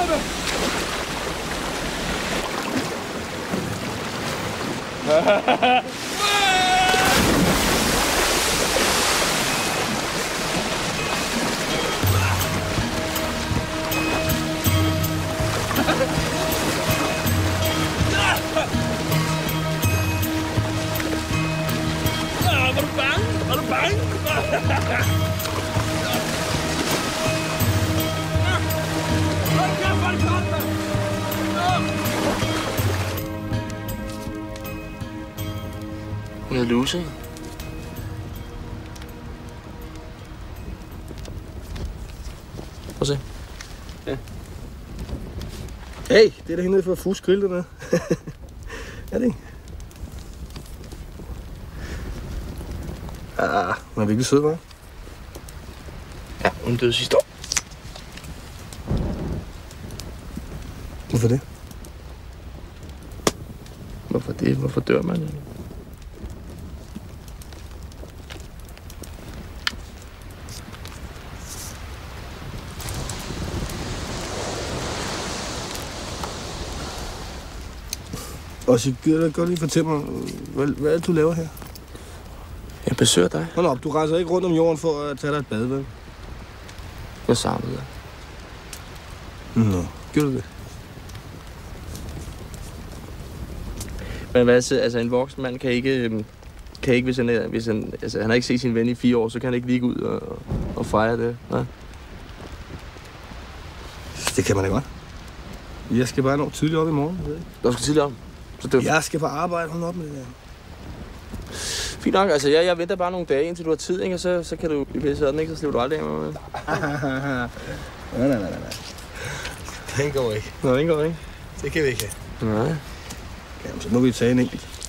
Var du bange? Var du bange? Hun er luset. Prøv at se. Ja. Hey, det er da hende for Fusk Grill, der. Er det ikke? Ah, hun er virkelig sød, hva'? Ja, hun døde sidste år. Hvorfor det? Hvorfor det? Hvorfor dør man? Og så gider du godt lige fortælle mig, hvad er det, du laver her? Jeg besøger dig. Hold op, du rejser ikke rundt om jorden for at tage dig et bad, vel? Jeg savnede dig. Nå, gør du det? Men hvad så, altså en voksen mand kan ikke hvis han han har ikke set sin ven i 4 år, så kan han ikke lige gå ud og fejre det. Ja? Det kan man da godt. Jeg skal bare nå tidligt op i morgen. Du skal tidligt op. Så det... Jeg skal på arbejde, hold op med det der. Fint nok, altså jeg venter bare nogle dage, indtil du har tid, ikke? Og så kan du blive sådan, ikke? Så slipper du aldrig af med. Nej. Den går ikke. Nå, den går ikke. Det kan vi ikke have. Nej. Jamen, så må vi tage en enkelt.